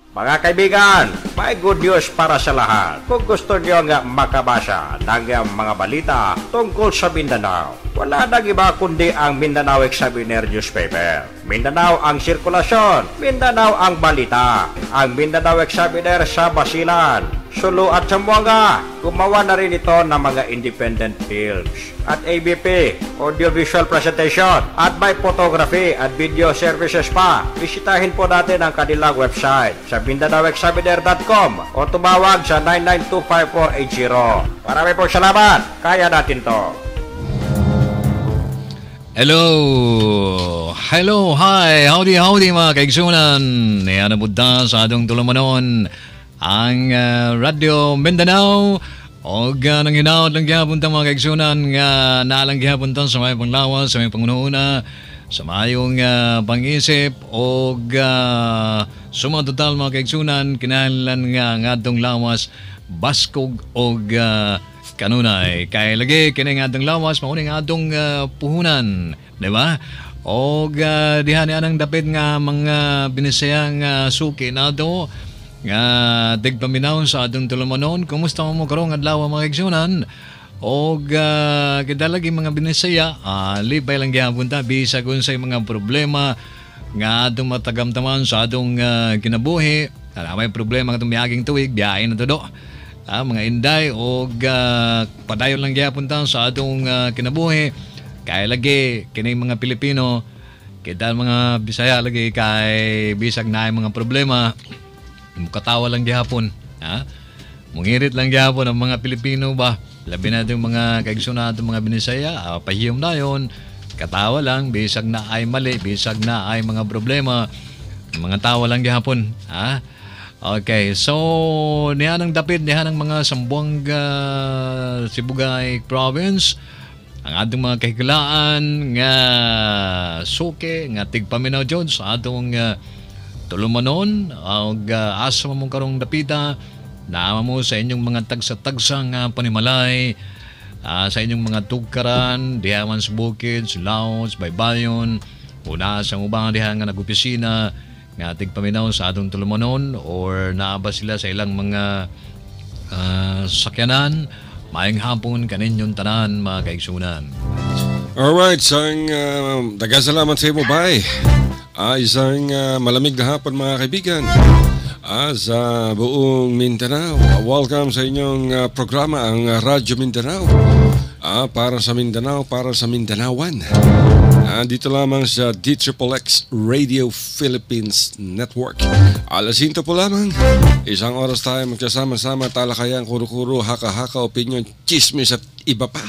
Mga kaibigan, may good news para sa lahat. Kung gusto nyo nga makabasa ng mga balita tungkol sa Mindanao, wala nang iba kundi ang Mindanao Examiner newspaper. Mindanao ang sirkulasyon, Mindanao ang balita. Ang Mindanao Examiner sa Basilan, Sulu at Tawi-Tawi. Gumawa na rin ito ng mga independent films at ABP, audiovisual presentation, at may photography at video services pa. Bisitahin po natin ang kanilang website sa MindanaoExaminer.com o tumawag sa 9925480. Marami pong salamat. Kaya natin to. Hello, hi, howdy mga kaigsunan. Yan ang budda sa atong tulumanon ang Radyo Mindanao o nang hinaot lang gihapon mga kaigsunan nga naalang gihapon sa may panglawas, sa may pangununa, sa mayong pang-isip o sumatotal mga kaigsunan kinahanglan nga atong lawas baskog o kanunay kay lagi kini nga atong lawas mao nga atong puhunan, di ba? O dihan anang dapit nga mga binisayang suki nato nga tigpaminaw sa atong tulumanon. Kumusta mo karong adlaw mga kaigsunan? O kita lagi mga binisaya libay lang gihapon ta bisag unsay mga problema nga atong matagamtaman sa atong kinabuhi. May problema nga itong miaging tuwig biyahe na todo. Mga inday o padayon lang gihapon ta sa atong kinabuhi. Kaya lagi kini mga Pilipino kita mga Bisaya lagi kay bisag na mga problema mukatawa lang gihapon, mungirit lang gihapon ang mga Pilipino ba, labi natin mga kaigsunan natin mga Binisaya, pahiyom na yun, katawa lang, bisag na ay mali, bisag na ay mga problema, mga tawa lang gihapon, Okay, so niyan ang dapit, niyan ang mga Sambuanga, Sibugay Province, ang atong mga kahigalaan nga suke, nga tigpaminaw dyan sa atong tulumanon o asa mo karong dapita naama mo sa inyong mga tagsa-tagsang panimalay sa inyong mga tugkaran dihaman sa bukid, sa laos, baybayon una sa ubang diha nga nag-opisina nga tigpaminaw sa atong tulumanon or naaba sila sa ilang mga sakyanan. Maayong hapon kaninyong tanan mga kaigsunan. Alright, sang dagasalamat sa imo bye. Isang malamig na hapon mga kaibigan sa buong Mindanao. Welcome sa inyong programa ang Radyo Mindanao. Para sa Mindanao, para sa Mindanaoan. Dito lamang sa DXXX Radio Philippines Network. Alas 5 po lamang. Isang oras tayo magkasama-sama, talakayan, kuro-kuro, haka-haka, opinion, chismis at iba pa.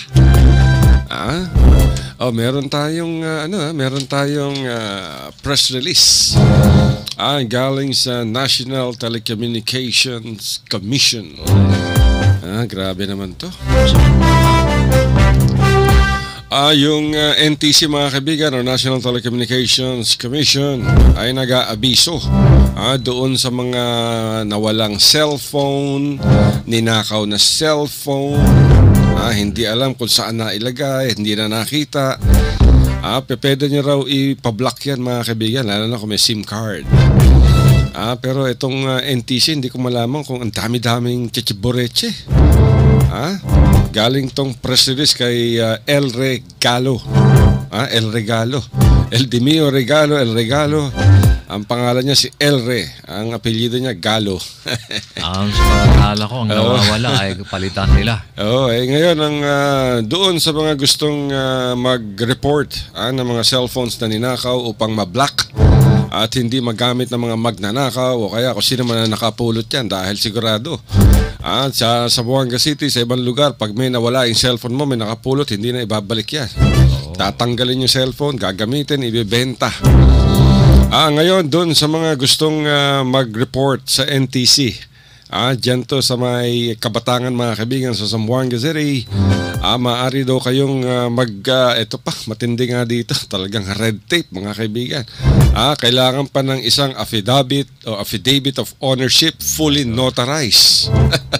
Meron tayong press release. Galing sa National Telecommunications Commission. Grabe naman to. Yung NTC mga kaibigan o National Telecommunications Commission ay nag-aabiso doon sa mga nawalang cellphone, ninakaw na cellphone, hindi alam kung saan na ilagay, hindi na nakita. Pwede nyo raw ipablock yan mga kaibigan, lalo na kung may SIM card. Pero itong NTC hindi ko malaman kung ang dami-daming chichiboreche. Galing tong press release kay El Regalo. El Regalo. El Dimio Regalo, El Regalo. Ang pangalan niya si Elre. Ang apelyido niya Galo. Ang akala ko, ang nawawala ay palitan nila. Ngayon, doon sa mga gustong mag-report ng mga cellphones na ninakaw upang ma-block at hindi magamit ng mga magnanakaw o kaya kung sino man na nakapulot yan dahil sigurado. Sa Zamboanga City, sa ibang lugar, pag may nawala yung cellphone mo, may nakapulot, hindi na ibabalik yan. Tatanggalin yung cellphone, gagamitin, ibibenta. Ngayon, doon sa mga gustong mag-report sa NTC, dyan to sa may Kabatangan mga kaibigan sa Zamboanga City, maaari daw kayong ito pa, matindi nga dito, talagang red tape mga kaibigan. Kailangan pa ng isang affidavit of ownership fully notarized.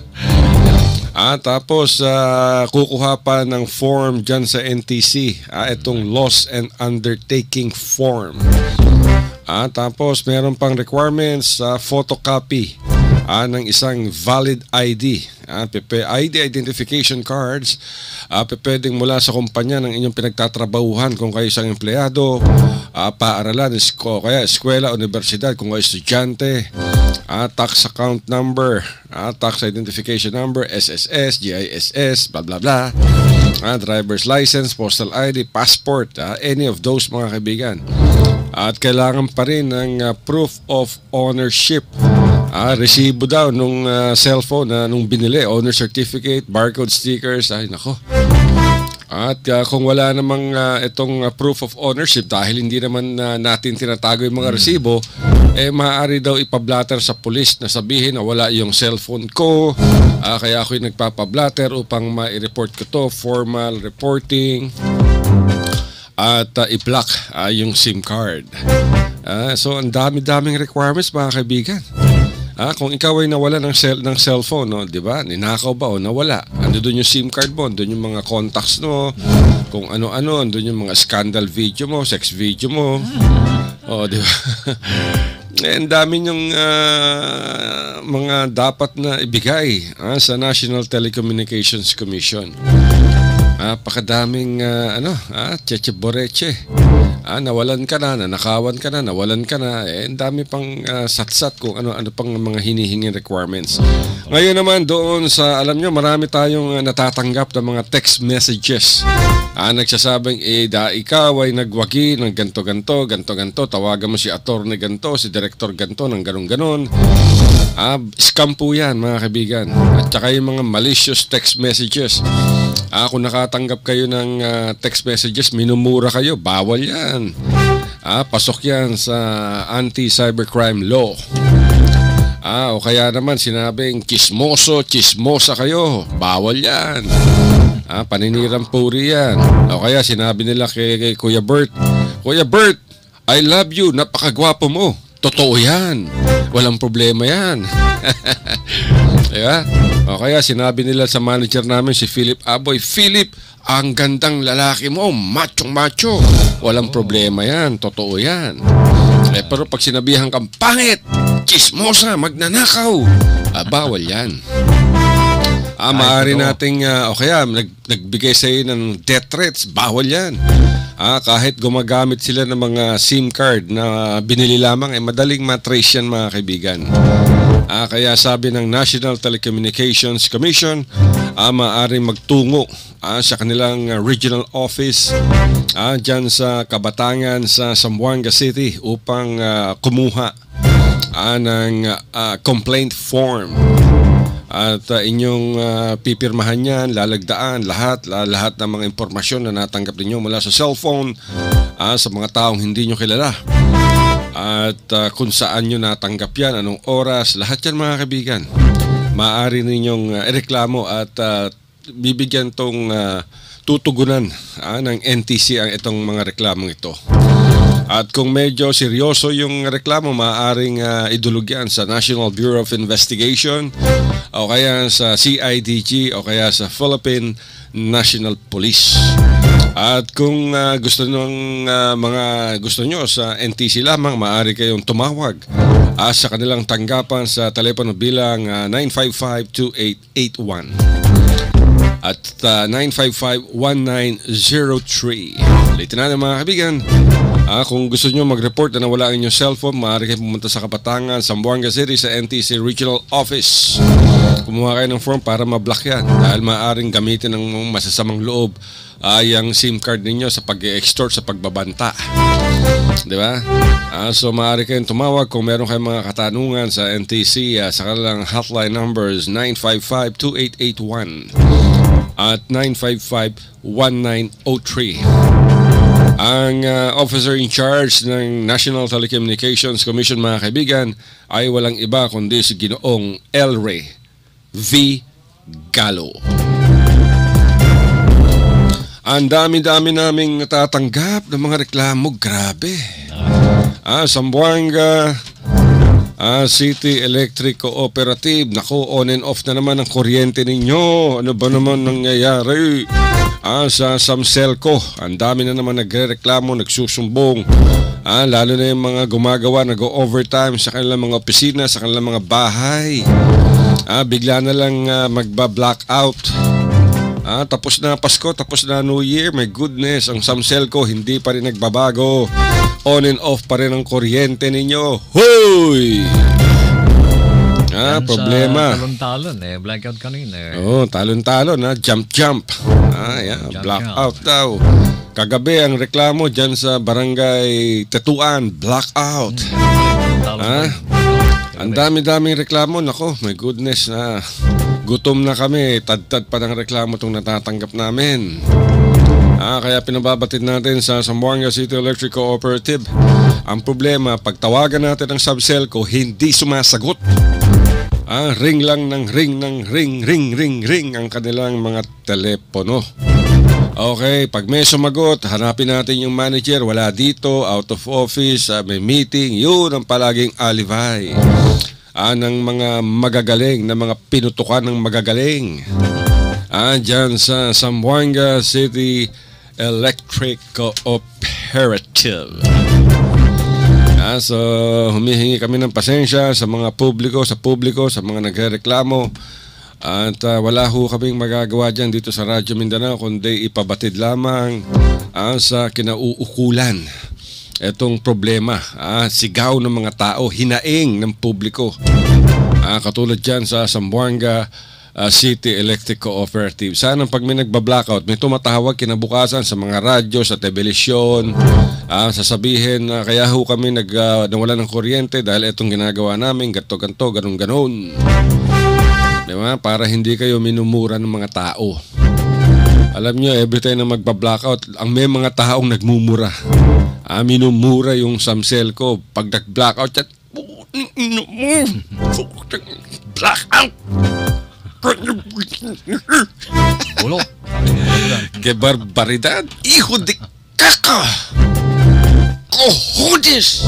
Tapos kukuha pa ng form dyan sa NTC, itong loss and undertaking form. Tapos meron pang requirements sa photocopy ng isang valid ID. ID identification cards. Pwedeng mula sa kumpanya ng inyong pinagtatrabahuhan kung kayo isang empleyado, paaralan, kaya eskwela, universidad kung kayo estudyante, tax account number, tax identification number, SSS, GISS, blah blah blah, driver's license, postal ID, passport, any of those mga kaibigan. At kailangan pa rin ng proof of ownership. Resibo daw nung cellphone na nung binili, owner certificate, barcode stickers, ay nako. At kung wala namang itong proof of ownership, dahil hindi naman natin tinatago yung mga resibo, maaari daw ipablatter sa pulis na sabihin na wala yung cellphone ko, kaya ako'y nagpapablatter upang ma-report ko to, formal reporting, at i-block yung SIM card. So ang dami-daming requirements mga kaibigan. Kung ikaw ay nawala ng cellphone, no, di ba? Ninakaw ba o nawala? Ando doon yung SIM card mo, doon yung mga contacts mo, kung ano-ano, doon yung mga scandal video mo, sex video mo. Di ba? Ang dami yung mga dapat na ibigay sa National Telecommunications Commission. Pakadaming cheche boreche. Nawalan ka na, nanakawan ka na, nawalan ka na. Ang dami pang satsat kung ano pang mga hinihinging requirements. Ngayon naman doon sa, alam nyo, marami tayong natatanggap ng mga text messages. Nagsasabing, ikaw ay nagwagi ng ganto, tawagan mo si attorney ganto, si director ganto, ng ganon-ganon. Scam po yan mga kaibigan. At saka yung mga malicious text messages. Kung nakatanggap kayo ng text messages, minumura kayo, bawal yan. Pasok yan sa anti-cybercrime law. O kaya naman sinabing chismosa kayo, bawal yan. Paninirang puri yan. O kaya sinabi nila kay Kuya Bert, I love you, napakagwapo mo. Totoo yan. Walang problema yan. Diba? O kaya sinabi nila sa manager namin si Philip Aboy, Philip, ang gandang lalaki mo, macho. Walang problema yan, totoo yan. Pero pag sinabihan kang pangit, chismosa, magnanakaw, bawal yan. Maaari nating, o kaya nagbigay sa iyo ng death threats, bawal yan. Kahit gumagamit sila ng mga SIM card na binili lamang, madaling matrace yan mga kaibigan. Kaya sabi ng National Telecommunications Commission, maaaring magtungo sa kanilang regional office dyan sa Kabatangan sa Zamboanga City upang kumuha ng complaint form. At inyong pipirmahan yan, lalagdaan lahat ng mga impormasyon na natanggap ninyo mula sa cellphone sa mga taong hindi nyo kilala. At kung saan nyo natanggap yan, anong oras, lahat yan mga kaibigan. Maaari ninyong ireklamo at bibigyan tong tutugunan ng NTC ang itong mga reklamong ito. At kung medyo seryoso yung reklamo, maaaring idulog yan sa National Bureau of Investigation o kaya sa CIDG o kaya sa Philippine National Police. At kung gusto nyo sa NTC lamang, maaari kayong tumawag sa kanilang tanggapan sa telepono bilang 955-2881 at 955-1903. Ulitin na mga kaibigan. Kung gusto nyo mag-report na nawala ang inyong cellphone, maaari kayo pumunta sa Kabatangan, Zamboanga City sa NTC Regional Office. Kumuha kayo ng form para ma-block yan dahil maaaring gamitin ng masasamang loob yung SIM card ninyo sa pag-extort, sa pagbabanta. Diba? So maaari kayong tumawag kung meron kayong mga katanungan sa NTC sa kanilang hotline numbers 955-2881 at 955-1903. Ang officer in charge ng National Telecommunications Commission mga kaibigan ay walang iba kundi si Ginoong Elray V. Gallo. Ang dami-dami naming natatanggap ng mga reklamo, grabe. Zamboanga City Electric Cooperative, nako, on and off na naman ang kuryente ninyo. Ano ba naman nangyayari? sa Samselco. Ang dami na naman nagrereklamo, nagsusumbong. Lalo na yung mga gumagawa, nag-overtime sa kanilang mga opisina, sa kanilang mga bahay. Bigla na lang magba-blackout. Tapos na Pasko, tapos na New Year. My goodness, ang Samselco hindi pa rin nagbabago. On and off pa rin ang kuryente ninyo. Hoy! Problema. Talon-talon blackout kanina. Talon-talon jump. Blackout daw. Kagabi ang reklamo dyan sa barangay Tetuan, blackout. Ang dami-daming reklamo. Nako, my goodness gutom na kami. Tad-tad pa ng reklamo itong natatanggap namin. Kaya pinababatid natin sa Zamboanga City Electric Cooperative. Ang problema, pag tawagan natin ang Samselco, hindi sumasagot. Ring lang ng ring ang kanilang mga telepono. Okay, pag may sumagot, hanapin natin yung manager. Wala dito, out of office, may meeting. Yun ang palaging alibay ng mga magagaling, na mga pinutukan ng magagaling. Dyan sa Zamboanga City Electric Cooperative. So humihingi kami ng pasensya sa mga publiko, sa mga nagrereklamo. At wala ho kaming magagawa dyan dito sa Radyo Mindanao kundi ipabatid lamang sa kinauukulan itong problema. Sigaw ng mga tao, hinaing ng publiko. Katulad dyan sa Zamboanga City Electric Cooperative. Sana pag may nagba-blackout, may tumatawag kinabukasan sa mga radyo, sa television, sasabihin na kaya ho kami nawala ng kuryente dahil itong ginagawa namin, ganto, ganun. Diba? Para hindi kayo minumura ng mga tao. Alam nyo, every time na magba-blackout, ang may mga taong nagmumura. Minumura yung Samselco. Pag nag-blackout, blackout! Ulo. Que barbaridad. Hijo de caca. Cojones.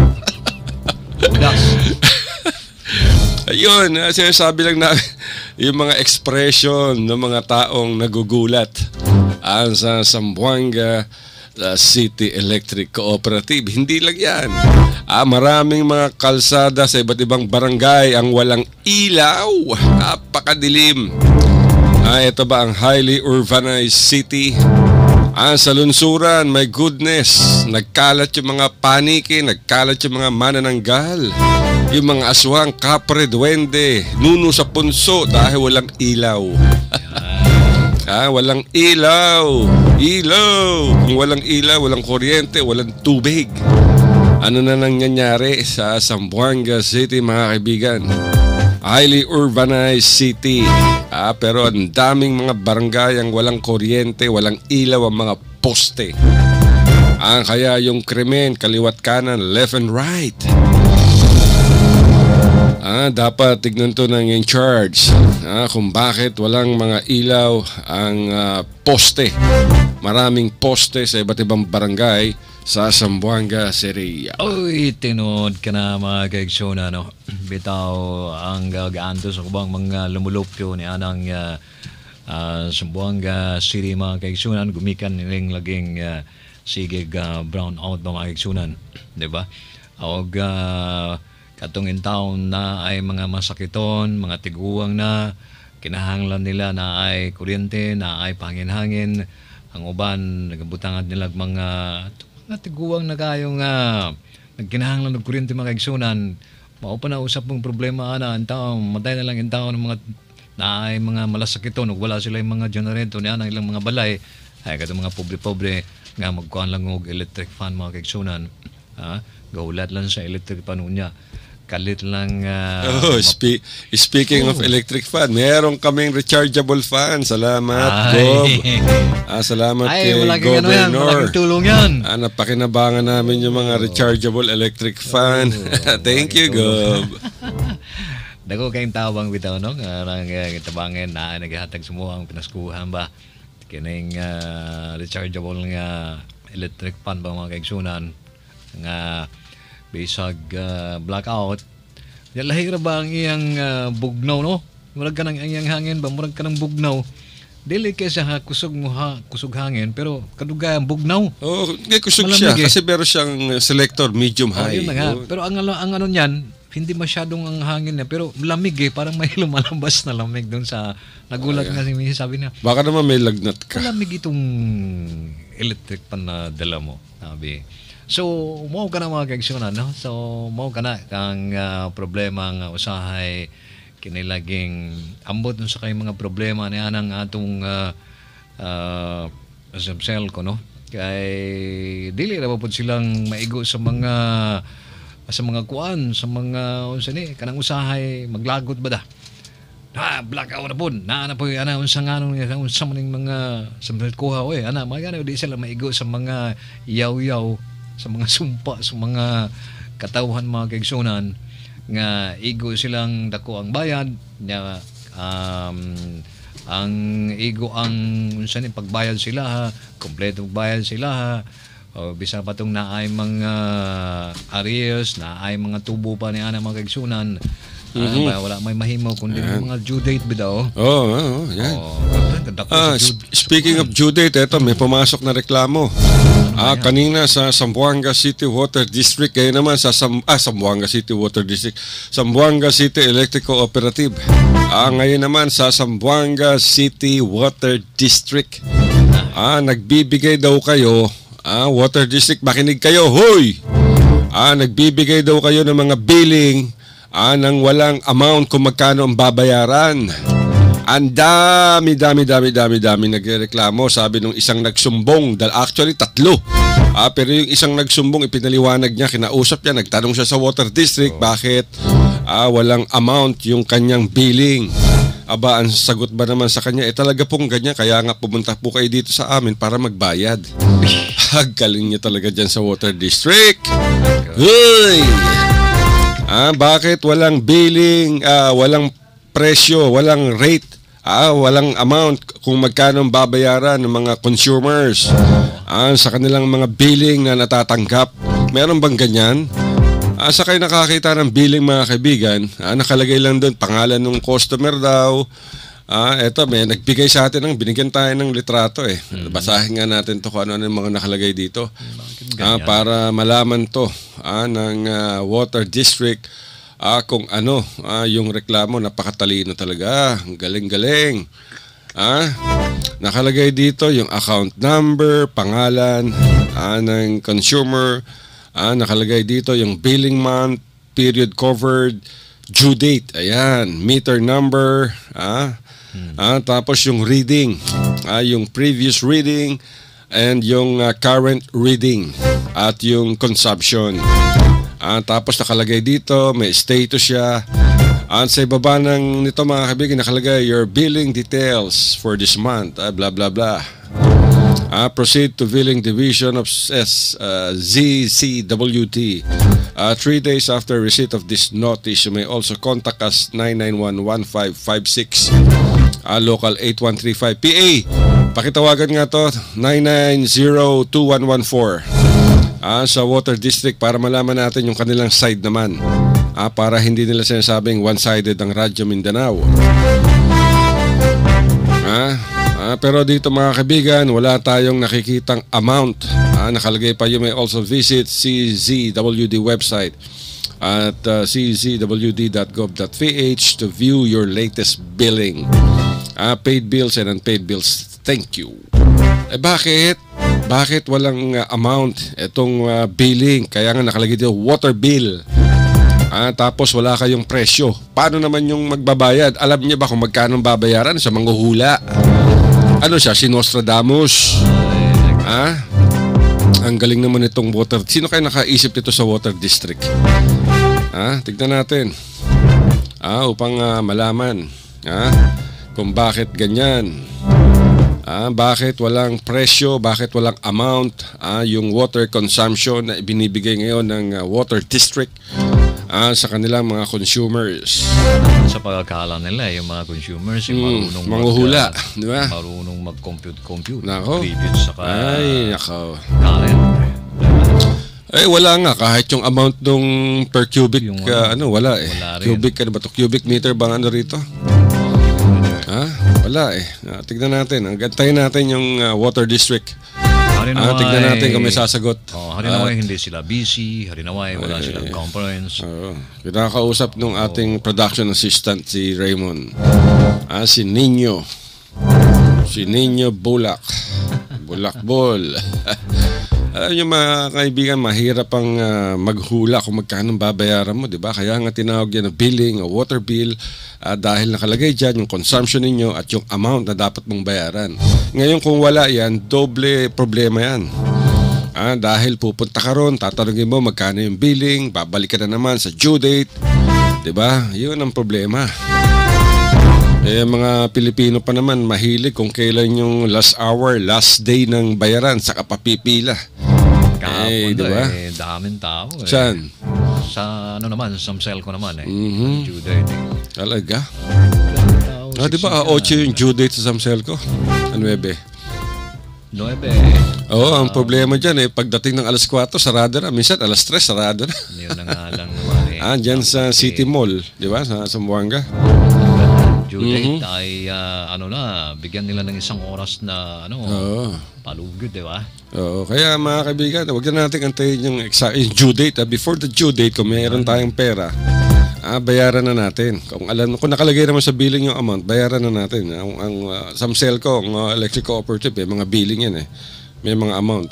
Ayun, sinasabi lang namin yung mga expression ng mga taong nagugulat sa Zamboanga City Electric Cooperative. Hindi lang yan. Maraming mga kalsada sa iba't ibang barangay ang walang ilaw. Napakadilim. Ito ba ang highly urbanized city? Sa lunsuran, my goodness, nagkalat yung mga paniki, nagkalat yung mga manananggal, yung mga aswang, kapre, duwende, nuno sa punso dahil walang ilaw. Walang ilaw. Kung walang ilaw, walang kuryente, walang tubig. Ano na nangyayari sa Zamboanga City, mga kaibigan? Highly urbanized city. Pero ang daming mga barangay ang walang kuryente, walang ilaw, ang mga poste. Kaya yung krimen, kaliwat kanan, left and right. Dapat tignan to ng in charge kung bakit walang mga ilaw ang poste. Maraming poste sa iba't ibang barangay sa Zamboanga City. Uy, tinood ka na mga kaigsona, no? Bitaw ang gaganto sa kubang mga lumulupyo ni anang Zamboanga City, mga kaigsunan. Gumikan nilang laging sigig brown out mga kaigsunan, diba? O katong taon na ay mga masakiton, mga tiguang na, kinahanglan nila na ay kuryente, na ay pangin-hangin. Ang uban, nagabutangan nila mga tiguang na kayong nagkinahanglan ng kuryente mga kaigsunan. Mao pa na usap mong problema ang tao, matay na lang yung tao ng mga na ay mga malasakiton, ug wala sila yung mga generator niya ng ilang mga balay. Ay katong mga pobre-pobre nga magkuhan lang og electric fan mga kaigsunan. Gaulat lang sa electric fan niya. Kalit lang speaking of electric fan, meron kaming rechargeable fan. Salamat, Gob. Salamat kay Governor. Tulong yan. Napakinabangan namin yung mga rechargeable electric fan. Thank you, Gob. Dako kayong tawang bitaw, no? Tabangin na naghahatag sumuha ang pinaskuhan ba? Kining rechargeable nga electric fan ba mga kaigsunan nga bisag blackout. Lahira ba ang iyang bugnaw, no? Murag ka ng iyang hangin ba? Murag ka ng bugnaw. dili kay sa kusog mo kusog hangin pero kadugay ang bugnaw. Oh, kusog Malamig siya eh. kasi meron siyang selector medium high. Yun na nga. Oh. Pero ang ano niyan, hindi masyadong ang hangin niya pero lamig parang may lumalabas na lamig doon sa nagulat nga si Mrs. sabi niya. Baka naman may lagnat ka. Malamig itong electric pan na dala mo, sabi. So, mao ka na mga kaigsoonan, no? So, mao ka na kang problema nga usahay kinilaging ambot dun sa kay mga problema niya ng atong cell ko, no? Kay dili ra pud silang maigo sa mga kuan, sa mga unsa ni kanang usahay maglagot ba da? Blackout na po. Na po ana unsa nganong unsa maning mga sambat kuha oy. Ana magana di sila maigo sa mga yaw-yaw, sa mga sumpa, sa mga katawhan mga kaigsunan nga igo silang dako ang bayad nya ang igo ang unsa ni pagbayad sila ha, kompleto bayad sila ha. O bisa pa tong naay mga arrears, naay mga tubo pa ni ana mga kaigsunan. Wala may mahimaw kundi mga due date bidaw. Yan. Speaking of due date, eto may pumasok na reklamo. Kanina sa Zamboanga City Water District, kaya naman sa Zamboanga City Water District, Zamboanga City Electric Cooperative. Ngayon naman sa Zamboanga City Water District. Nagbibigay daw kayo, Water District, makinig kayo, hoy! Nagbibigay daw kayo ng mga billing nang walang amount kung magkano ang babayaran. Ang dami nagreklamo, sabi nung isang nagsumbong, actually tatlo. Pero yung isang nagsumbong, ipinaliwanag niya, kinausap niya, nagtanong siya sa Water District, bakit walang amount yung kanyang billing. Ang sagot ba naman sa kanya, talaga pong ganyan, kaya nga pumunta po kayo dito sa amin para magbayad. Galing niya talaga dyan sa Water District. Hey! Bakit walang billing, walang presyo, walang rate, walang amount kung magkano babayaran ng mga consumers sa kanilang mga billing na natatanggap? Meron bang ganyan? Sa kayo nakakita ng billing mga kaibigan, nakalagay lang doon pangalan ng customer daw. Eto, may nagbigay sa atin binigyan tayo ng litrato eh. Basahin nga natin to kung ano yung mga nakalagay dito. Para malaman to ng Water District kung ano yung reklamo. Napakatalino talaga. Galing-galing. Nakalagay dito yung account number, pangalan ng consumer. Nakalagay dito yung billing month, period covered, due date. Ayan, meter number. Tapos yung reading, yung previous reading and yung current reading at yung consumption. Tapos nakalagay dito, may status siya. Sa ibaba nito mga kaibigan, nakalagay your billing details for this month, blah blah blah. Proceed to billing division of ZCWT. 3 days after receipt of this notice, you may also contact us 991-1556, local 8135 PA. Pakitawagan nga to 990-2114 sa Water District para malaman natin yung kanilang side naman, para hindi nila sinasabing one-sided ang Radyo Mindanao. Pero dito mga kaibigan, wala tayong nakikitang amount. Nakalagay pa, you may also visit CZWD website at czwd.gov.ph to view your latest billing. Paid bills and unpaid bills. Thank you. Bakit? Bakit walang amount itong billing? Kaya nga nakalagay dito, water bill. Tapos wala kayong presyo. Paano naman yung magbabayad? Alam niyo ba kung magkano babayaran sa manghuhula? Ano siya? Si Nostradamus. Ang galing naman itong water. Sino kayo nakaisip dito sa Water District? Tignan natin. Upang malaman kung bakit ganyan. Bakit walang presyo, bakit walang amount yung water consumption na ibinibigay ngayon ng Water District sa kanilang mga consumers. Sa pagkakala nila, yung mga consumers, yung marunong manghuhula, di ba? Marunong mag-compute. Nako. Saka nako. Current. Wala nga. Kahit yung amount nung per cubic, yung, wala eh. Wala rin. Cubic, ano ba to? Cubic meter bang ano rito? Wala eh. Tignan natin. Antayin natin yung water district. Tignan natin kung may sasagot. Harinaway hindi sila busy. Harinaway wala silang conference. Kinakausap nung ating production assistant si Raymond. Si Nino. Si Nino Bulak. Bulakbol. Alam niyo mga kaibigan, mahirap ang maghula kung magkano babayaran mo, di ba? Kaya nga tinawag yan na billing o water bill dahil nakalagay dyan yung consumption ninyo at yung amount na dapat mong bayaran. Ngayon kung wala yan, doble problema yan. Dahil pupunta ka ron, tatanungin mo magkano yung billing, babalik ka na naman sa due date, di ba? Yun ang problema. Mga Pilipino pa naman mahilig kung kailan yung last hour, last day ng bayaran, saka papipila. Kahapon diba? Daming tao. Saan? Sa sa cell ko naman due date. Talaga? Diba 8 yung due date sa Samsel ko? 9. 9. Ang problema dyan pagdating ng alas 4, sarado na. Minsan alas 3, sarado na. Yun na nga lang naman dyan sa City Mall, di ba? Sa Zamboanga. Due date ay bigyan nila ng isang oras na palugod, di ba? Kaya mga kaibigan, huwag na natin antayin yung due date. Before the due date, kung mayroon tayong pera, bayaran na natin. Kung nakalagay naman sa billing yung amount, bayaran na natin. Ang Samsel ko, ang electric cooperative, mga billing yan may mga amount.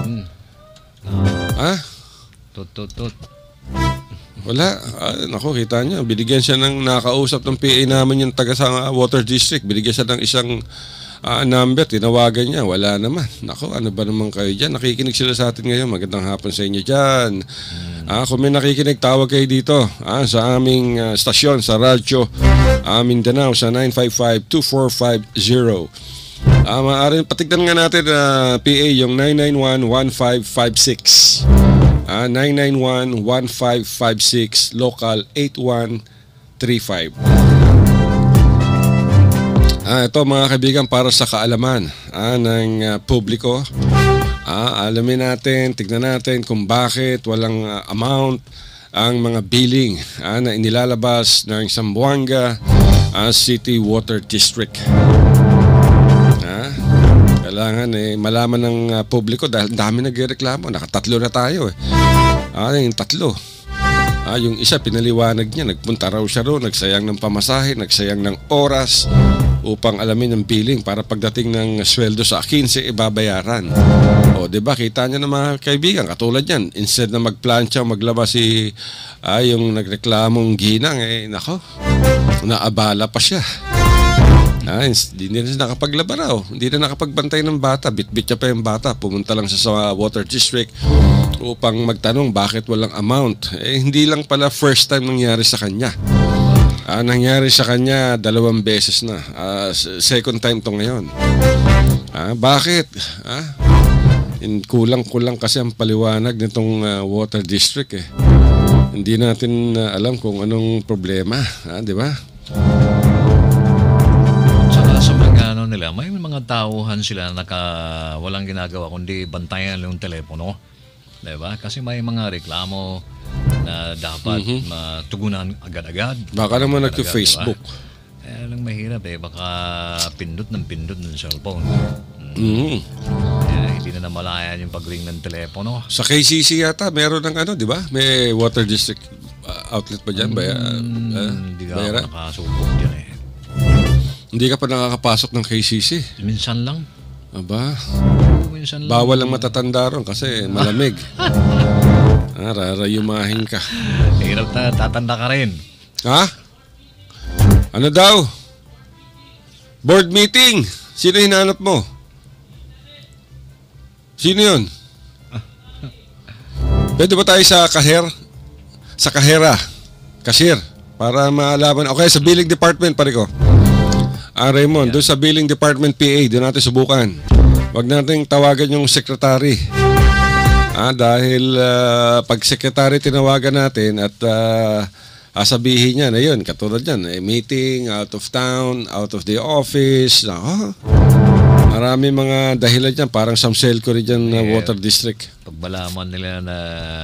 Tot. Wala. Naku, kita nyo. Binigyan siya ng nakausap ng PA namin yung taga sa water district. Binigyan siya ng isang number. Tinawagan niya. Wala naman. Naku, ano ba naman kayo dyan? Nakikinig sila sa atin ngayon. Magandang hapon sa inyo dyan. Kung may nakikinig, tawag kayo dito sa aming stasyon sa Radyo Mindanao sa 955-2450. Maaaring patignan nga natin PA yung 991-1556. 991-1556 local 8135. Ito mga kaibigan, para sa kaalaman ng publiko. Alamin natin, tignan natin kung bakit walang amount ang mga billing na inilalabas ng Zamboanga City Water District. Kailangan malaman ng publiko dahil dami nagreklamo. Nakatatlo na tayo yung tatlo. Yung isa pinaliwanag niya, nagpunta raw siya roon, nagsayang ng pamasahe, nagsayang ng oras upang alamin ang billing para pagdating ng sweldo sa 15 ibabayaran. Diba, kita niyo na mga kaibigan, katulad yan, instead na magplantsa o maglaba yung nagreklamong ginang, nako, naabala pa siya. Hindi na nakapaglaba raw. Hindi na nakapagbantay ng bata. Bit-bit niya pa yung bata. Pumunta lang sa water district upang magtanong bakit walang amount. Hindi lang pala first time nangyari sa kanya. Nangyari sa kanya 2 beses na. Second time to ngayon. Bakit? Kulang-kulang kasi ang paliwanag nitong water district Hindi natin alam kung anong problema. Di ba? Nila, may mga tauhan sila na walang ginagawa kundi bantayan yung telepono. Diba? Kasi may mga reklamo na dapat matugunan agad-agad. Baka naman nag-Facebook. Diba? Lang mahirap baka pindot ng cellphone. Hindi na namalayan yung pag-ring ng telepono. Sa KCC yata, meron ng di ba? May water district outlet pa dyan. Hindi ka ako nakasubok dyan Hindi ka pa nakakapasok ng KCC? Minsan lang. Aba? Minsan lang. Bawal lang matatanda ron kasi malamig. Rarayumahin ka. Hirap na, tatanda ka rin. Ano daw? Board meeting! Sino hinanap mo? Sino yun? Pwede ba tayo sa kahera? Cashier? Para maalaman. Okay, sa billing department, pare ko. Raymond, doon sa billing department PA, doon natin subukan. Huwag natin tawagan yung secretary. Dahil pag secretary tinawagan natin at sabihin niya na yun, katulad yan, meeting, out of town, out of the office. Marami mga dahilan dyan, parang Samsel ko rin dyan water district. Pagbalaman nila na,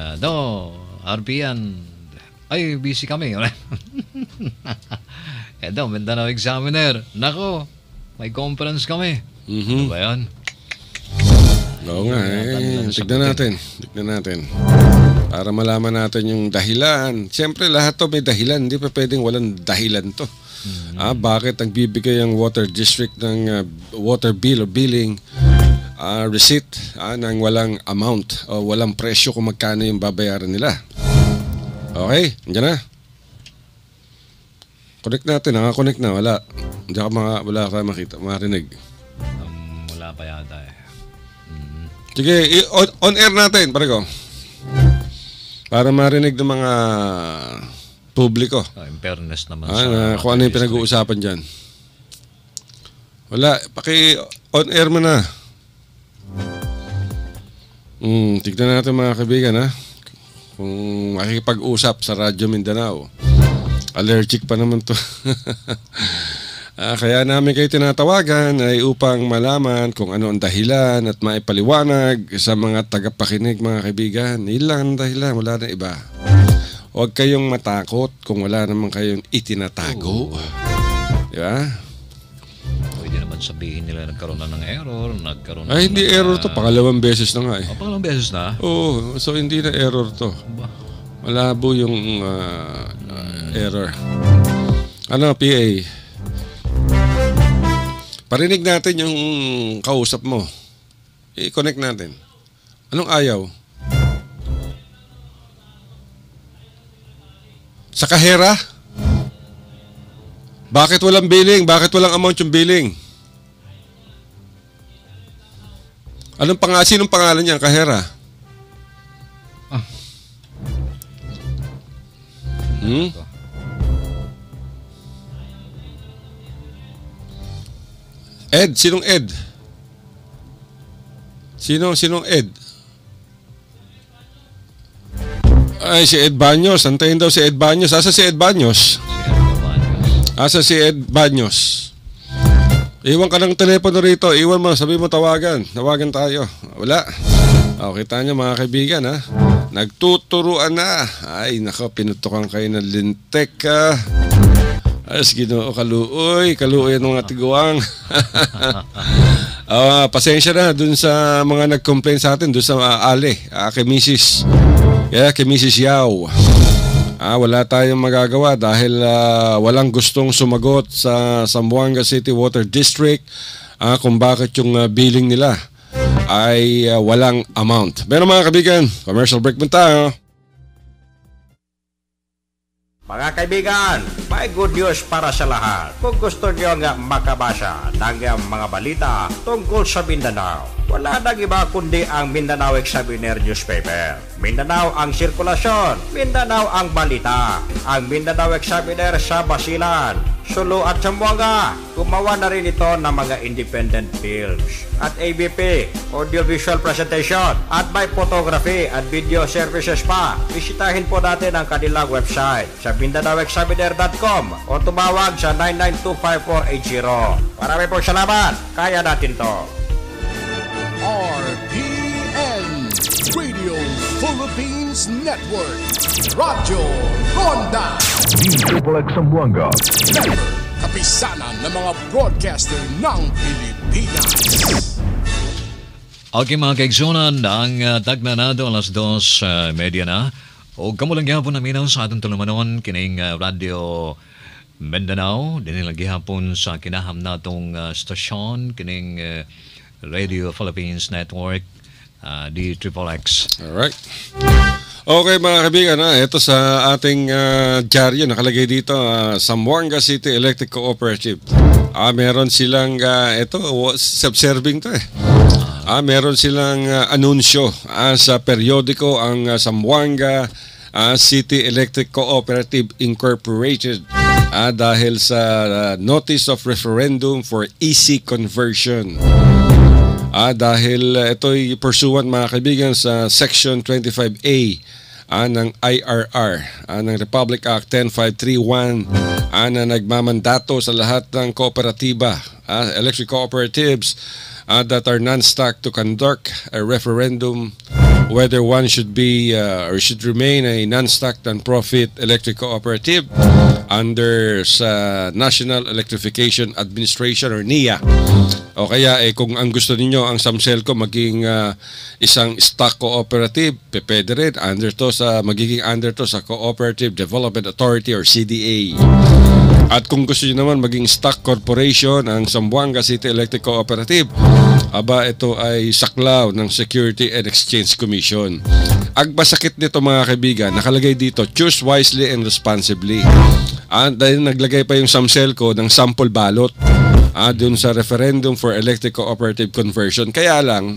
RPN, ay, busy kami. Mindanao Examiner. Nako, May conference kami. Mhm. Ano ba yan? Oo nga, tignan natin. Para malaman natin yung dahilan. Siyempre, lahat to may dahilan. Hindi pa pwedeng walang dahilan to. Bakit nagbibigay ang water district ng water bill o billing receipt ng walang amount o walang presyo kung magkano yung babayaran nila. Okay, andyan na. Connect natin, nakakonect na, wala. Wala ka makita, marinig. Wala pa yata eh. Sige, on air natin, pare ko. Para marinig ng mga publiko. In fairness naman kung ano yung pinag-uusapan dyan. Wala, on air mo na. Tignan natin mga kaibigan kung makikipag-usap sa Radyo Mindanao. Allergic pa naman to. Kaya namin kayo tinatawagan ay upang malaman kung ano ang dahilan at maipaliwanag sa mga tagapakinig mga kaibigan. Ilang dahilan, wala na iba. Huwag kayong matakot kung wala naman kayong itinatago. Di ba? Pwede naman sabihin nila nagkaroon na ng error. Hindi error to. Pangalawang beses na nga eh. Pangalawang beses na? Oo, so hindi na error to. Malabo yung error. Ano, PA? Parinig natin yung kausap mo. I-connect natin. Anong ayaw? Sa kahera? Bakit walang billing? Bakit walang amount yung billing? Sinong pangalan niya, kahera? Ed, sinong Ed? Sinong Ed? Ay, si Ed Baños. Antayin daw si Ed Baños. Asa si Ed Baños? Si Ed Baños? Iwan ka ng telepono rito. Iwan mo, sabi mo tawagan. Tawagan tayo. Wala. Kita nyo mga kaibigan nagtuturuan na. Ay, nako, pinutukan kayo ng lintek Ginoo, kaluoy ang mga tiguang. Pasensya na dun sa mga nag-complain sa atin, dun sa Ale, kay Mrs. Kay Mrs. Yao. Wala tayong magagawa dahil walang gustong sumagot sa Zamboanga City Water District kung bakit yung billing nila ay walang amount. Pero mga kaibigan, commercial break muna tayo. Mga kaibigan, may good news para sa lahat. Kung gusto nyo nga makabasa ng mga balita tungkol sa Mindanao, wala nang iba kundi ang Mindanao Examiner newspaper. Mindanao ang sirkulasyon, Mindanao ang balita. Ang Mindanao Examiner sa Basilan, Sulu at Tawi-Tawi. Gumawa na rin ito ng mga independent films at ABP, audiovisual presentation at may photography at video services pa. Bisitahin po natin ang kanilang website sa MindanaoExaminer.com o tumawag sa 9925480. Marami pong salamat. Kaya natin to. RPN Radio Philippines Network. Radyo Ronda. DXXX Zamboanga. Kapisanan ng mga broadcaster ng Pilipinas. Okay mga kaigsunan, ang tagna nato alas 2:30 na. O kamulang gihapon namin sa atong tulumanon kining Radio Mindanao. Dinilang gihapon sa kinaham natong stasyon kining Radio Philippines Network, DXXX. Alright. Okay mga kaibigan, ito sa ating dyaryo nakalagay dito, Zamboanga City Electric Cooperative. Meron silang, self-serving to meron silang anunsyo sa periodiko ang Zamboanga City Electric Cooperative Incorporated dahil sa Notice of Referendum for EC Conversion. Dahil ito'y pursuant mga kaibigan sa Section 25A ng IRR ng Republic Act 10531 na nagmamandato sa lahat ng kooperatiba, electric cooperatives that are non-stock to conduct a referendum whether one should be or should remain a non-stock non-profit electric cooperative under sa National Electrification Administration or NEA. O kaya kung ang gusto ninyo ang Samselco maging isang stock cooperative, pwede rin magiging under to sa Cooperative Development Authority or CDA. At kung gusto niyo naman maging stock corporation ang Zamboanga City Electric Cooperative, ito ay saklaw ng Security and Exchange Commission. Ang masakit nito mga kaibigan, nakalagay dito, choose wisely and responsibly. Dahil naglagay pa yung Samselco ng sample ballot dun sa referendum for electric cooperative conversion. Kaya lang,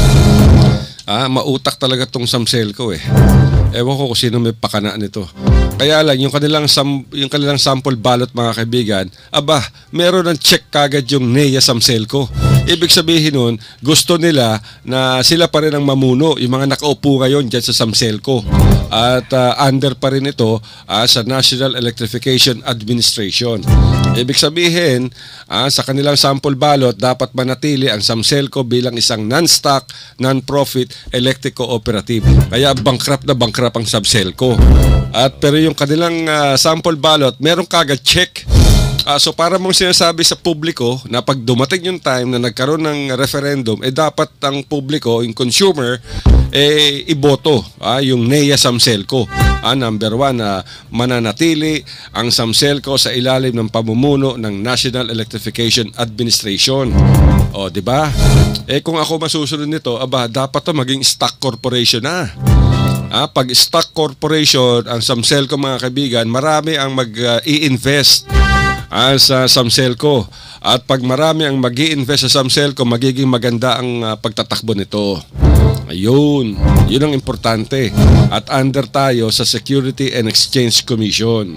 mautak talaga tong Samselco Ewan ko kung sino may pakana nito. Kaya lang, yung kanilang sample ballot mga kaibigan, meron ng check kagad yung NEA Samselco. Ibig sabihin nun, gusto nila na sila pa rin ang mamuno, yung mga nakaupo ngayon dyan sa Samselco. At under pa rin ito sa National Electrification Administration. Ibig sabihin, sa kanilang sample ballot, dapat manatili ang Samselco bilang isang non-stock, non-profit electric cooperative. Kaya bankrupt ang Samselco. Pero yung kanilang sample ballot, meron kagad check. So para mong sinasabi sa publiko na pag dumating yung time na nagkaroon ng referendum, dapat ang publiko, yung consumer, iboto yung NEA Samselco. Number 1, mananatili ang Samselco sa ilalim ng pamumuno ng National Electrification Administration. O, di ba? Kung ako masusunod nito, dapat to maging stock corporation na. Pag stock corporation ang Samselco mga kaibigan, marami ang mag-i-invest sa Samselco. At pag marami ang mag-i-invest sa Samselco, magiging maganda ang pagtatakbo nito. Ayun, yun ang importante. At under tayo sa Security and Exchange Commission.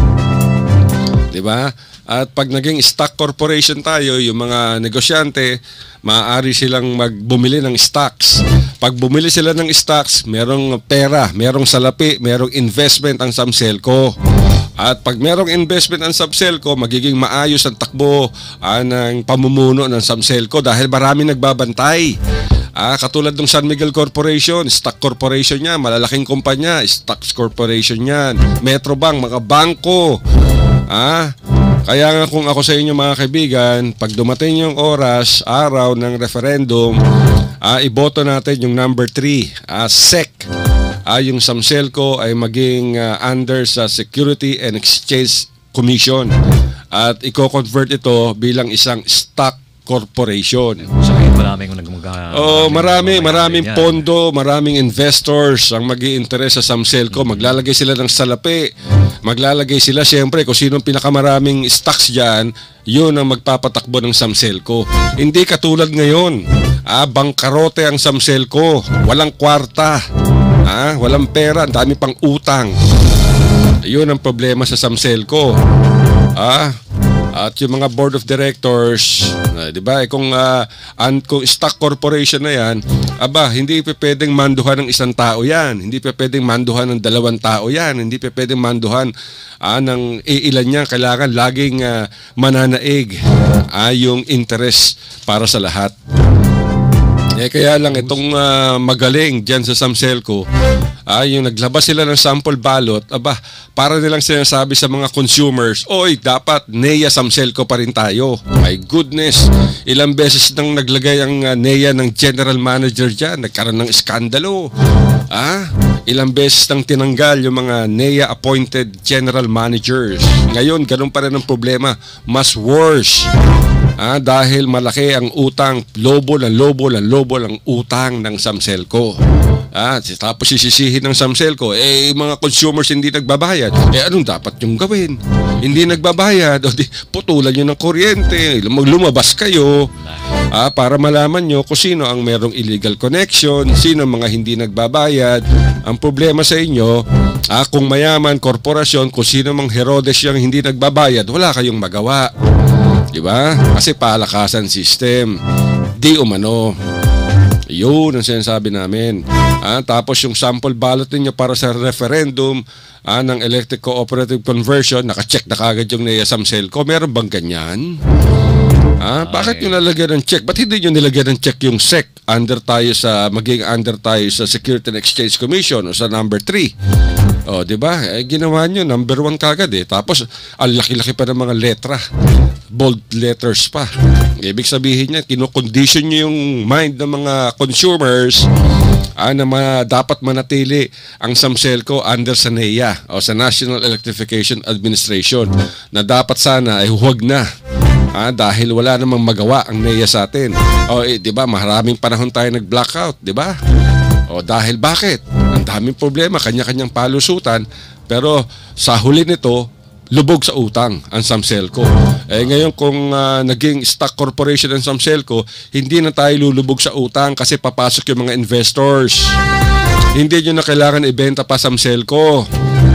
Diba? At pag naging stock corporation tayo, yung mga negosyante, maaari silang bumili ng stocks. Pag bumili sila ng stocks, merong pera, merong salapi, merong investment ang Samselco. At pag merong investment ang Samselco, magiging maayos ang takbo ng pamumuno ng Samselco dahil marami nagbabantay. Katulad ng San Miguel Corporation, stock corporation yan, malalaking kumpanya, stocks corporation yan, Metrobank, mga bangko. Kaya nga kung ako sa inyo mga kaibigan, pag dumating yung araw ng referendum, iboto natin yung number 3, SEC. Yung Samselco ay maging under sa Security and Exchange Commission. At i-convert ito bilang isang stock corporation. Maraming pondo, maraming investors ang mag-i-interest sa Samselco. Maglalagay sila ng salapi. Maglalagay sila siyempre kung sinong pinakamaraming stocks dyan, yun ang magpapatakbo ng Samselco. Hindi katulad ngayon. Bangkarote ang Samselco. Walang kwarta. Walang pera. Ang dami pang utang. Yun ang problema sa Samselco. At yung mga board of directors, di ba? Kung stock corporation na yan, hindi pwedeng manduhan ng isang tao yan. Hindi pwedeng manduhan ng 2 tao yan. Hindi pwedeng manduhan ng ilan yan. Kailangan laging mananaig yung interest para sa lahat. Kaya lang itong magaling dyan sa Samselco, yung naglabas sila ng sample ballot, para nilang sinasabi sa mga consumers, oy, dapat NEA Samselco pa rin tayo. My goodness, ilang beses nang naglagay ang NEA ng general manager dyan, nagkaroon ng iskandalo. Ilang beses nang tinanggal yung mga NEA appointed general managers. Ngayon, ganun pa rin ang problema, mas worse. Dahil malaki ang utang, lobo ang utang ng Samselco. Tapos sisisihin ng Samselco, mga consumers hindi nagbabayad. Anong dapat yung gawin? Hindi nagbabayad, o di putulan nyo ng kuryente, lumabas kayo para malaman nyo kung sino ang merong illegal connection, sino mga hindi nagbabayad. Ang problema sa inyo, kung mayaman, korporasyon, kung sino mang Herodes yung hindi nagbabayad, wala kayong magawa. Diba? Kasi palakasan system. Di umano. Yun ang sinasabi namin. Tapos yung sample ballot ninyo para sa referendum ng electric cooperative conversion, nakacheck na kagad yung NEA Samselco. Meron bang ganyan? Bakit nyo nalagyan ng check? Ba't hindi nyo nilagyan ng check yung SEC maging under tayo sa Security and Exchange Commission o sa number 3? O, di ba? Ginawa nyo, number 1 kagad eh. Tapos, ang laki-laki pa ng mga letra. Bold letters pa. Ibig sabihin niya, kinocondition nyo yung mind ng mga consumers na dapat manatili ang SAMSELCO under sa NEA o sa National Electrification Administration na dapat sana ay huwag na. Dahil wala namang magawa ang NEA sa atin. Di ba, maraming panahon tayo nag-blackout, di ba? Dahil bakit? Ang daming problema, kanya-kanyang palusutan, pero sa huli nito, lubog sa utang ang SAMSELCO. Ngayon kung naging stock corporation ang SAMSELCO, hindi na tayo lulubog sa utang kasi papasok yung mga investors. Hindi nyo na kailangan ibenta pa SAMSELCO.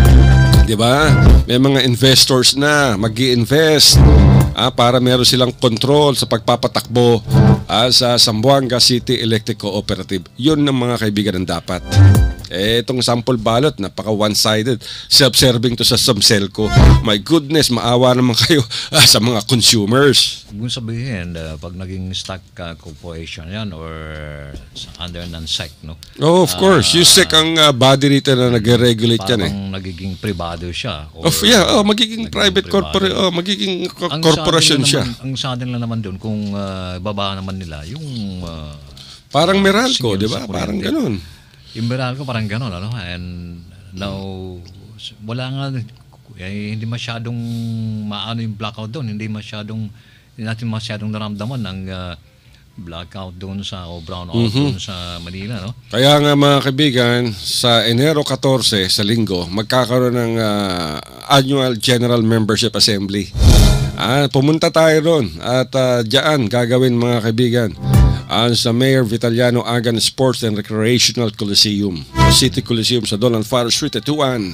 Diba? May mga investors na mag-i-invest para meron silang control sa pagpapatakbo sa Zamboanga City Electric Cooperative. Yun ang mga kaibigan ng dapat. Itong sample ballot, napaka one-sided, self-serving to sa SAMSELCO. My goodness, maawa naman kayo sa mga consumers. Kung sabihin, pag naging stock corporation yan or under non-SEC, no? Oh, of course. Yung SEC ang body rito na nag-regulate yan eh. Parang nagiging privado siya. Magiging private corporation, magiging corporation siya. Ang sa atin lang naman doon, kung baba naman nila, yung parang Meralco, di ba? Parang ganun. Yung Meralco parang gano'n, ano? And now, wala nga, hindi masyadong maano yung blackout doon. Hindi natin masyadong naramdaman ang blackout doon o brownout doon sa Manila, no? Kaya nga mga kaibigan, sa Enero 14, sa linggo, magkakaroon ng Annual General Membership Assembly. Pumunta tayo ron at diyan gagawin mga kaibigan sa Mayor Vitaliano Agan Sports and Recreational Coliseum, City Coliseum sa Don Alfaro Street, Tuan.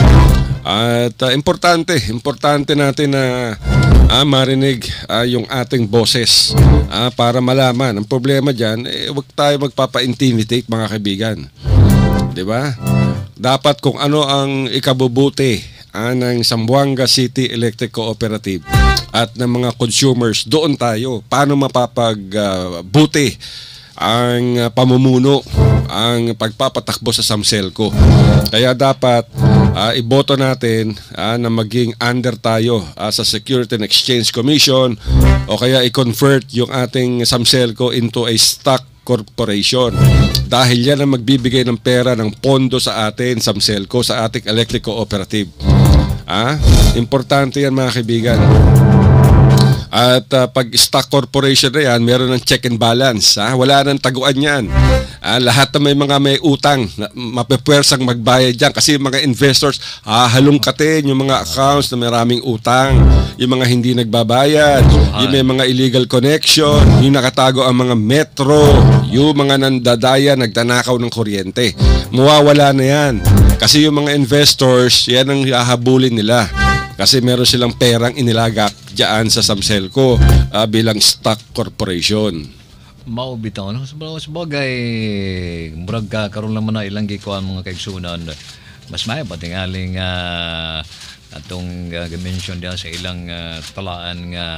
At importante natin na marinig yung ating boses para malaman. Ang problema dyan, huwag tayo magpapa-intimidate mga kaibigan. Diba? Dapat kung ano ang ikabubuti ng Zamboanga City Electric Cooperative at ng mga consumers, doon tayo. Paano mapapagbuti ang pamumuno, ang pagpapatakbo sa SAMSELCO. Kaya dapat iboto natin na maging under tayo sa Security and Exchange Commission o kaya i-convert yung ating SAMSELCO into a stock corporation. Dahil yan ang magbibigay ng pera ng pondo sa atin, SAMSELCO, sa ating electric cooperative. Importante yan mga kaibigan. At pag stock corporation na yan, meron ng check and balance. Wala nang taguan yan. Lahat na may utang, mapipwersang magbayad dyan. Kasi yung mga investors, halongkatin yung mga accounts na maraming utang. Yung mga hindi nagbabayad, yung may mga illegal connection, yung nakatago ang mga metro, yung mga nandadaya, nagdanakaw ng kuryente. Mawawala na yan. Kasi yung mga investors, yan ang hahabulin nila. Kasi meron silang perang inilagak dyan sa SAMSELCO bilang stock corporation. Maubitaw, no? Sabagay, murag karoon naman na ilang gikuan mga kaigsunan. Mas may patingaling atong mention diyan sa ilang talaan nga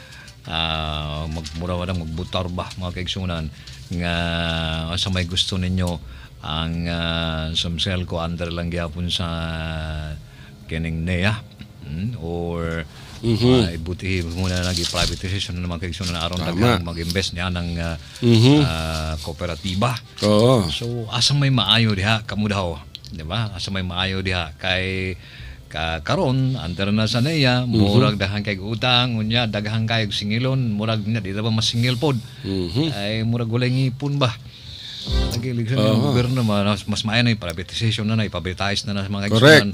magmura magbutar ba mga kaigsunan nga sa may gusto ninyo ang SAMSELCO under lang gyapon sa kining NEA or ibuti muna nag-privatization na naman kaigsunan na aron mag-invest niya ng kooperatiba. So asa may maayo diha kamo daw, di ba? Asa may maayo diha kay karon under na sa NEA murag daghang kay utang unya daghang kay singilon murag na di ba masingil pod ay murag walay ngipon ba. Nag-eleksyon ng gobyerno mas maayo na yung privatization na ipaprivatize na sa mga kaigsunan.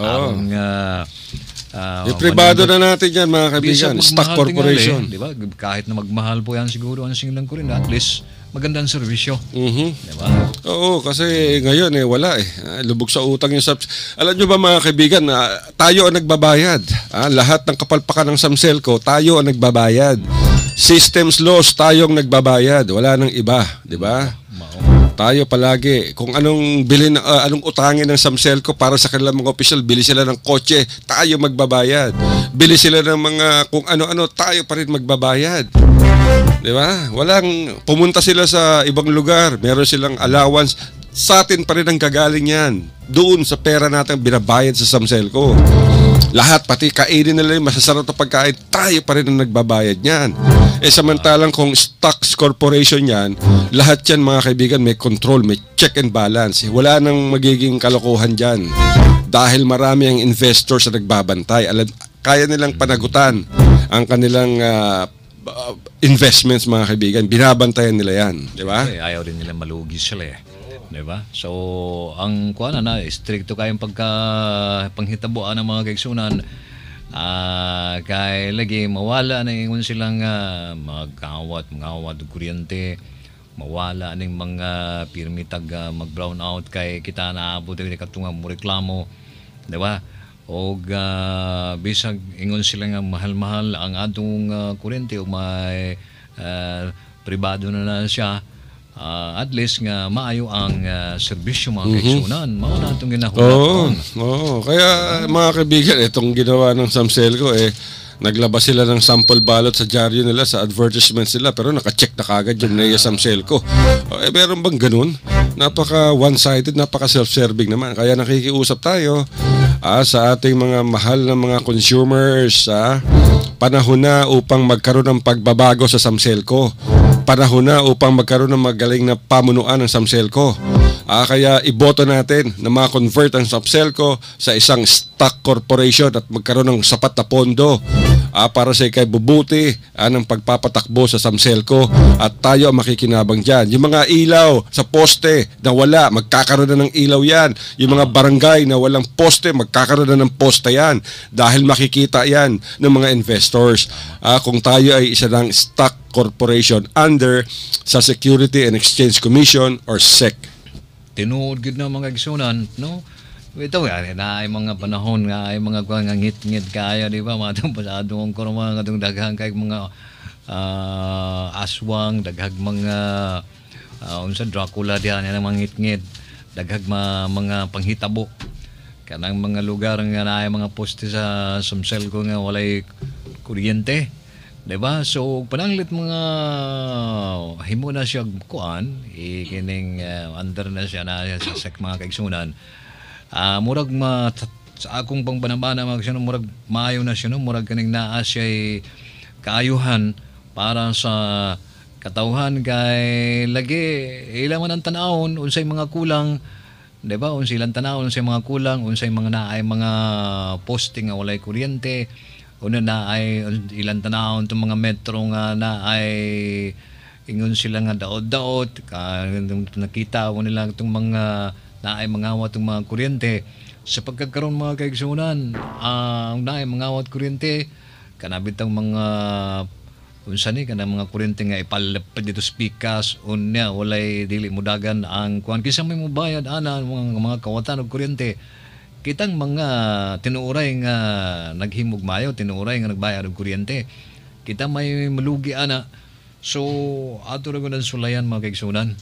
Pribado na natin yan mga kaibigan, stock corporation. Diba? Kahit na magmahal po yan siguro ang singilan ko rin, at least magandang serbisyo. Diba? Oo, kasi ngayon wala lubog sa utang yung alam nyo ba mga kaibigan, tayo ang nagbabayad. Lahat ng kapalpakan ng SAMSELCO, tayo ang nagbabayad. Systems laws, tayong nagbabayad. Wala nang iba, di ba? Tayo palagi, kung anong bilhin, anong utangin ng SAMSELCO para sa kanilang mga opisyal, bili sila ng kotse, tayo magbabayad. Bili sila ng mga kung ano-ano, tayo pa rin magbabayad. Di ba? Walang, pumunta sila sa ibang lugar, meron silang allowance, sa atin pa rin ang gagaling yan. Doon sa pera natin binabayad sa Samselco. Lahat, pati kainin nila yung masasarap na pagkain, tayo pa rin ang nagbabayad niyan. Samantalang kung stocks corporation yan, lahat yan mga kaibigan may control, may check and balance. Wala nang magiging kalokohan dyan. Dahil marami ang investors na nagbabantay. Kaya nilang panagutan ang kanilang investments mga kaibigan. Binabantayan nila yan. Di ba? Ayaw rin nila malugi sila eh. Diba? So, ang kuha na, stricto kayong panghitabuan ng mga kaigsunan, kaya lagi mawala na ingon silang magkawat kuryente, mawala ng mga pirmitag mag-brown out kay kita naabot ng katungang mo reklamo, diba? O bisag ingon silang mahal-mahal ang atong kuryente o may pribado na siya. At least nga maayo ang serbisyo mga kaigsunan. Mao na itong ginahulat. Kaya mga kaibigan, itong ginawa ng Samselco naglabas sila ng sample ballot sa dyaryo nila, sa advertisements nila, pero naka-check na kagad yung NEA Samselco. Meron bang ganun? Napaka one-sided, napaka self-serving naman. Kaya nakikiusap tayo sa ating mga mahal na mga consumers. Panahon na upang magkaroon ng pagbabago sa Samselco. Panahon na upang magkaroon ng magaling na pamunuan ng Samselco. Kaya iboto natin na ma-convert ang Samselco sa isang stock corporation at magkaroon ng sapat na pondo para sa ikaibubuti ng pagpapatakbo sa Samselco at tayo ang makikinabang dyan. Yung mga ilaw sa poste na wala, magkakaroon na ng ilaw yan. Yung mga barangay na walang poste, magkakaroon na ng poste yan dahil makikita yan ng mga investors. Kung tayo ay isa ng stock corporation under sa Security and Exchange Commission or SEC. Tinuod gid na mga igsunan, no? Ito na ay mga panahon nga ay mga ngit-ngit kaya, di ba? Matong pasadong kurma nga daghang kay mga aswang, daghag mga unsa Dracula diyan na mga ngit-ngit, daghag mga panghitabo. Kanang mga lugar nga naay mga poste sa Samselco nga walay kuryente. Diba? So, pananglit mga himo na siya kuan, kining under na siya na sa sek mga kaigsunan. Murag sa akong pangbanabana mga kaigsunan, murag maayo na siya, no? Murag kaning naa siya kaayuhan para sa katawhan kay lagi ilang man ang tanawon unsay mga kulang, diba? Unsay ilang tanawon unsay mga kulang, unsay mga naay mga posting nga walay kuryente. Una na ay ilang tanahon itong mga metro nga na ay ingon sila nga daot-daot. Nakita ko nila itong mga na ay mangawat itong mga kuryente. Sa pagkakaroon mga kaigsunan, ang na ay mangawat kuryente, kanabit ang mga unsa ni kanang mga kuryente nga ipalapad dito spikas, unya walay dili mudagan ang kuan. Kisa may mobayad ana mga kawatan og kuryente. Kitang mga tinuuray nga naghimog mayo, tinuuray nga nagbayad og kuryente. Kita may malugi ana. So ato ra gud sulayan mga kaigsunan.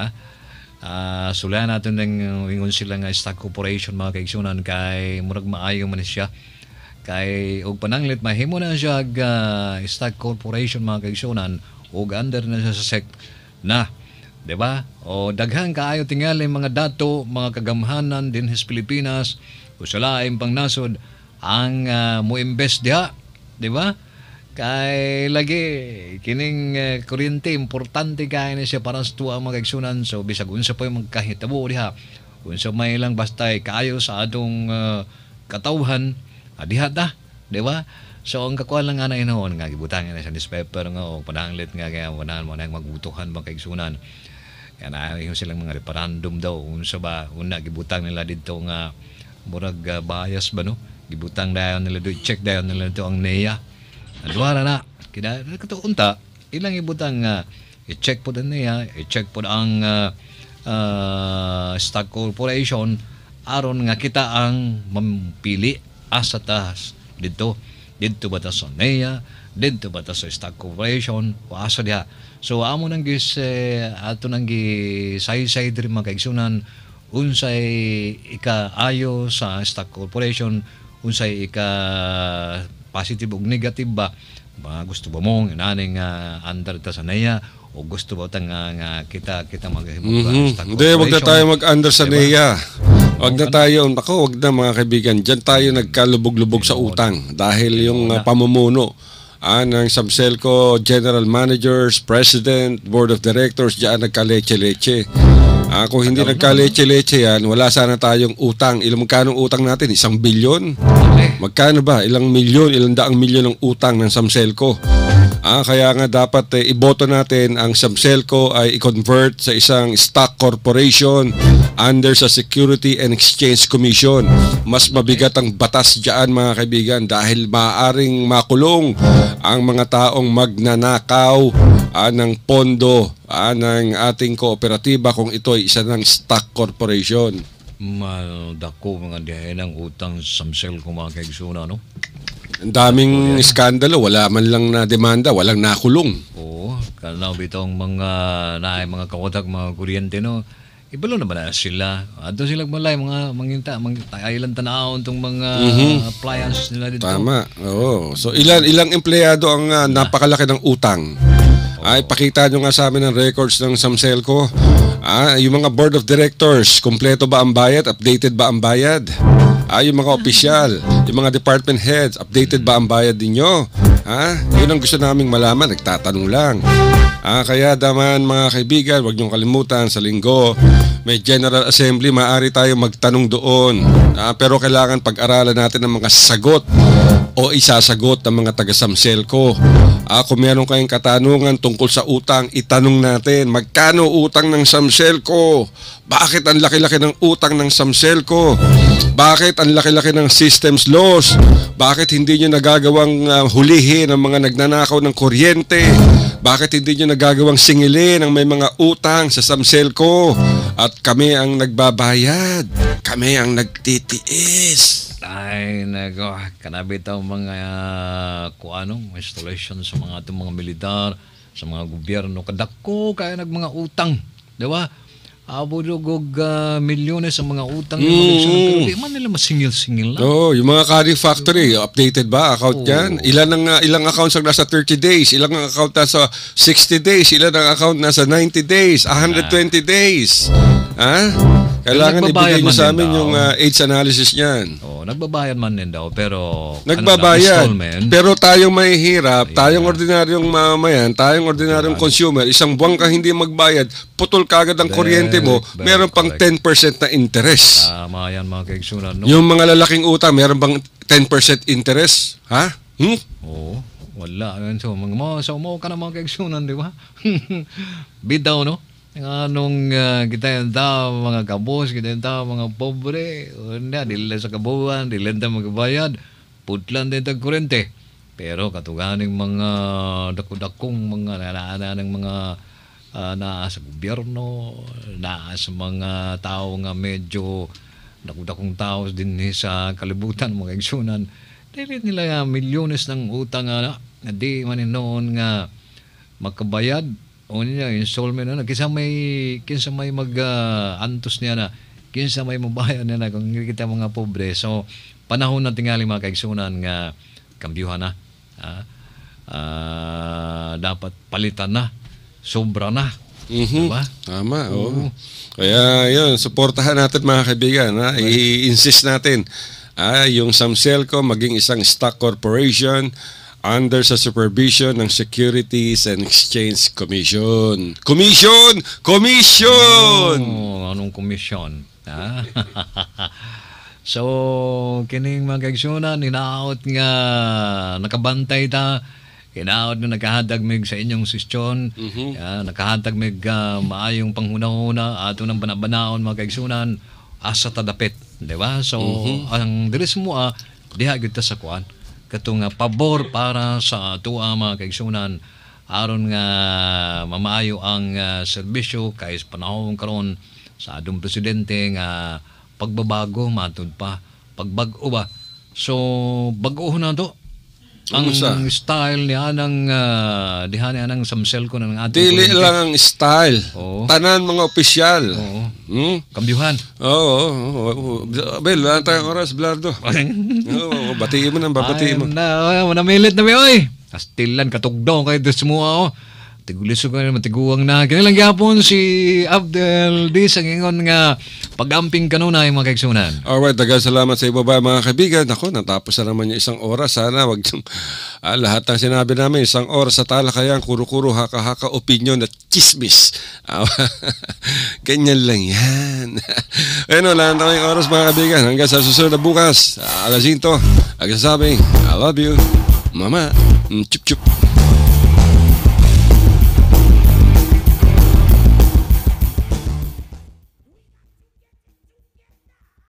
Sulayan natin ng ingon sila nga stock corporation mga kaigsunan kay murag maayo man siya. Kay og pananglit mahimo na siya stock corporation mga kaigsunan og under na siya sa SEC na. Diba? O daghang kaayo tingali mga dato, mga kagamhanan din sa Pilipinas, o sa laing pang nasod ang mo-invest diha, diba? Kay lagi kining kuryente importante kay na siya para sa tuwa mga kaigsunan. So bisag unsa pa magkahitabo diha, unsa may lang basta kaayo sa atong katawhan, diha ta, diba? So ang kakuan lang ana inahon nga gibutang na sa newspaper nga o pananglit nga kaya wala mo nang magbutuhan mga kaigsunan. Kaya na silang mga referendum daw unsa ba una gibutang nila dito nga murag bias ba no, gibutang dayon nila do check dayon nila dito ang NEA adwara na kida katuunta ilang ibutang i-check po din NEA, i-check po ang stock corporation aron nga kita ang mampili asa tas dito ba ta sa NEA, dito ba ta sa stock corporation o asa diha. So amo nang ato nang say-say diri mga kaigsunan unsay ikaayo sa stock corporation, unsay positive ug negative ba gusto ba mo inaning under ta sa NEA o gusto ba tang nga kita maghimog Hindi, wag na tayo mag-under sa NEA. Wag na tayo, wag na mga kaibigan. Diyan tayo nagkalubog-lubog sa utang dahil yung pamumuno ng Samselco General Managers, President, Board of Directors, diyan nagkaleche-leche. Kung hindi nagkaleche-leche yan, wala sana tayong utang. Magkano utang natin? 1 bilyon? Magkano ba? Ilang milyon, ilang daang milyon ng utang ng Samselco? Kaya nga dapat iboto natin ang Samselco ay i-convert sa isang stock corporation under sa Security and Exchange Commission. Mas mabigat ang batas diyan mga kaibigan dahil maaaring makulong ang mga taong magnanakaw ng pondo ng ating kooperatiba kung ito ay isa ng stock corporation. Dako mga diyan ang utang sa Samselco mga kaigsoon, no? Ang daming iskandalo, wala man lang na demanda, walang nakulong. Oo, kalaw bitong mga kakotak, mga kuryente, no? Ibalo na ba na sila? Ato sila malay, mga ilang tanaon itong mga appliances nila dito. Tama, oo. So ilang empleyado ang napakalaki ng utang? Ay, pakita nyo nga sa amin ang records ng Samselco. Yung mga board of directors, kumpleto ba ang bayad? Updated ba ang bayad? Yung mga opisyal, yung mga department heads, updated ba ang bayad ninyo? Yun ang gusto naming malaman, nagtatanong lang. Kaya daman mga kaibigan, huwag niyong kalimutan sa linggo, may General Assembly, maaari tayo magtanong doon. Pero kailangan pag-aralan natin ang mga sagot o isasagot ng mga taga-Samselco. Kung meron kayong katanungan tungkol sa utang, itanong natin, magkano utang ng Samselco? Bakit ang laki-laki ng utang ng Samselco? Bakit ang laki-laki ng systems loss? Bakit hindi nyo nagagawang hulihin ang mga nagnanakaw ng kuryente? Bakit hindi nyo nagagawang singilin ang may mga utang sa Samselco? At kami ang nagbabayad. Kami ang nagtitiis. Ay, kanabit ang mga installation sa mga itong mga militar, sa mga gobyerno. Kadako kaya mga utang. Diba? Abudugog milyones ang mga utang ng mga pero di man nila masingil-singil lang. Yung mga carry factory, updated ba account yan? Ilang accounts ang nasa 30 days, ilang ang account nasa 60 days, ilan ang account nasa 90 days, 120 days. Kailangan ibigay nyo sa amin yung age analysis niyan. Nagbabayad man din daw, pero nagbabayad. Pero tayong mahihirap, tayong ordinaryong mamamayan, tayong ordinaryong consumer, isang buwan ka hindi magbayad, putol kagad ang kuryente mo, meron pang 10% na interest. Tama yan mga kaigsunan. No? Yung mga lalaking utang, meron bang 10% interest? Oo, wala. So, sa umaw ka na mga kaigsunan, di ba? Bitaw, no? Anong kita yung tao, mga kabos, kita yung tao, mga pobre, dili sa kabuhan, dili na magbayad, putlan din tag kurente. Pero katuganing mga dakong mga nalaana ng mga naa sa gobyerno, naa sa mga tao nga medyo dakong tao din sa kalibutan, mga igsunan, dili nila milyones ng utang na di man noon nga magkabayad. O niya, installment na, kinsa may mag-antos niya na, kinsa may mabayan niya na, kung hindi kita mga pobre. So, panahon na tingali mga kaigsunan nga, kambyuhan na. Dapat palitan na, sobra na. Diba? Tama, oo. Kaya yun, suportahan natin mga kaibigan. I-insist natin yung Samselco maging isang stock corporation under sa supervision ng Securities and Exchange Commission. Commission! Anong commission? So, kining mga kaigsunan, hinaot nga nakabantay ta, hinaot nga nakahatag mig sa inyong sesyon, nakahatag mig maayong panghuna-huna, ato ng banabanaon mga kaigsunan, asa tadapit. Diba? So, ang diris mo diha kita sa kuan. Katong pabor para sa tuwa mga kaigsunan aron nga mamaayo ang serbisyo kay panahon karon sa adong presidente nga pagbabago matud pa pagbag-o ba. So bag-o na to ang Unsa? style ni anang dihan anang samsel ko ng ating Dili kuryente. lang ang style. Oo. Tanan mga opisyal. Oo. Hmm? Kambyuhan. Oo. Bel, wala tayong oras, Blardo. Oo, batiin mo nang babatiin mo. Manamilit na may oy. Kastilan katugdaw kay desmo. Tiguliso ko naman tiguang na. Kanilang gyapon si Abdel D sa ingon nga pag-amping kanunay mga kaigsunan. Alright, daghang salamat sa ibaba mga kaibigan. Ako, natapos na naman yung isang oras. Sana wag lahat ng sinabi namin, isang oras sa talakayan, kuro-kuro, haka-haka, opinion at chismis. Ganyan lang yan. Ayun, wala na tayong oras mga kaibigan. Hanggang sa susunod na bukas, alas 5, agsasabing, I love you, Mama, chup-chup.